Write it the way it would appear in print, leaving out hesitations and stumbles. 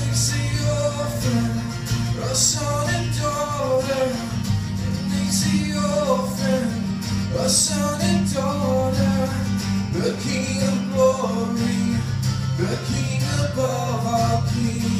makes the orphan a son and daughter. It makes the orphan a son and daughter. The King of glory, the King above all kings.